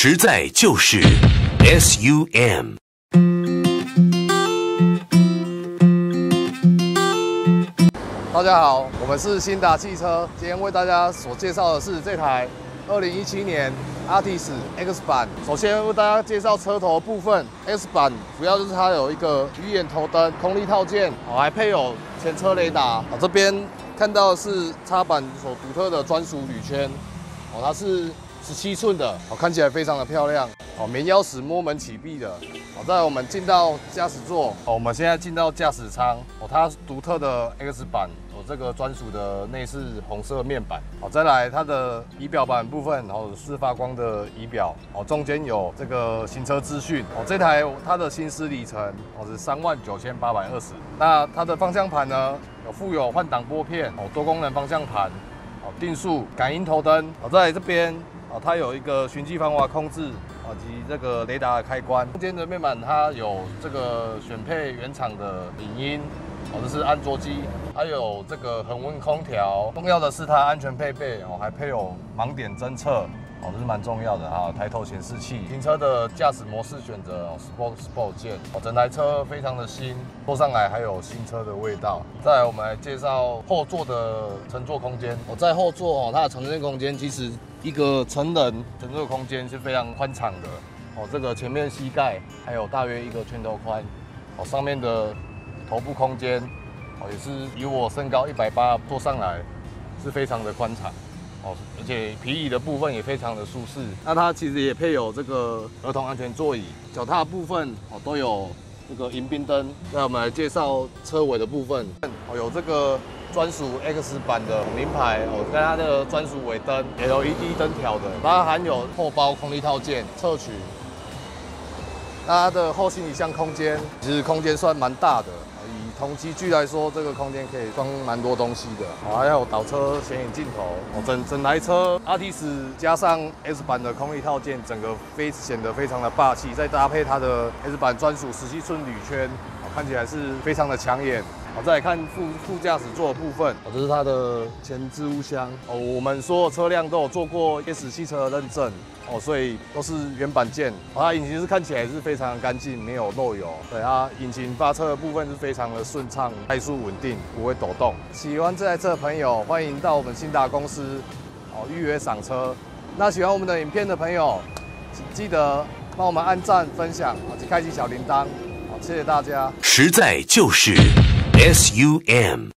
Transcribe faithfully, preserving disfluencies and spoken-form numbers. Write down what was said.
实在就是 S U M。 大家好，我们是新达汽车，今天为大家所介绍的是这台二零一七年 Altis X 版。首先为大家介绍车头部分 ，X 版主要就是它有一个鱼眼头灯、空力套件，哦，还配有前车雷达。哦，这边看到的是插版所独特的专属铝圈，哦，它是十七寸的，哦，看起来非常的漂亮。哦，绵钥匙摸门启闭的。好，再来我们进到驾驶座，哦，我们现在进到驾驶舱，哦，它独特的 X 版，哦，这个专属的内饰红色面板，好，再来它的仪表板部分，然后是发光的仪表，哦，中间有这个行车资讯，哦，这台它的行驶里程，哦，是三万九千八百二十，那它的方向盘呢，有附有换挡拨片，哦，多功能方向盘，哦，定速感应头灯，哦，在这边。哦，它有一个循迹防滑控制啊，及这个雷达的开关。中间的面板它有这个选配原厂的影音，哦，这是安卓机，还有这个恒温空调。重要的是它安全配备哦，还配有盲点侦测。哦，这是蛮重要的哈，抬头显示器，停车的驾驶模式选择哦 Sport Sport 键，哦，整台车非常的新，坐上来还有新车的味道。再来，我们来介绍后座的乘坐空间。我在后座哦，它的乘坐空间其实一个成人乘坐空间是非常宽敞的。哦，这个前面膝盖还有大约一个拳头宽。哦，上面的头部空间哦也是以我身高一百八坐上来是非常的宽敞。哦，而且皮椅的部分也非常的舒适。那它其实也配有这个儿童安全座椅，脚踏部分哦都有这个迎宾灯。那我们来介绍车尾的部分，哦有这个专属 X 版的名牌哦，跟它的专属尾灯 L E D 灯条的，它含有后包空力套件侧取。那它的后行李箱空间其实空间算蛮大的。以同级距来说，这个空间可以装蛮多东西的，哦，还有倒车显影镜头，哦，整整台车 Altis 加上 S 版的空力套件，整个非显得非常的霸气，再搭配它的 S 版专属十七寸铝圈，哦，看起来是非常的抢眼。好，再来看副副驾驶座的部分，哦，这是它的前置物箱，哦，我们所有车辆都有做过 S 汽车的认证。哦，所以都是原版件，哦，它引擎是看起来是非常的干净，没有漏油。对，它引擎发车的部分是非常的顺畅、快速、稳定，不会抖动。喜欢这台车的朋友，欢迎到我们新达公司哦预约赏车。那喜欢我们的影片的朋友，请记得帮我们按赞、分享，以及开启小铃铛。好，谢谢大家。 实在就是 S U M。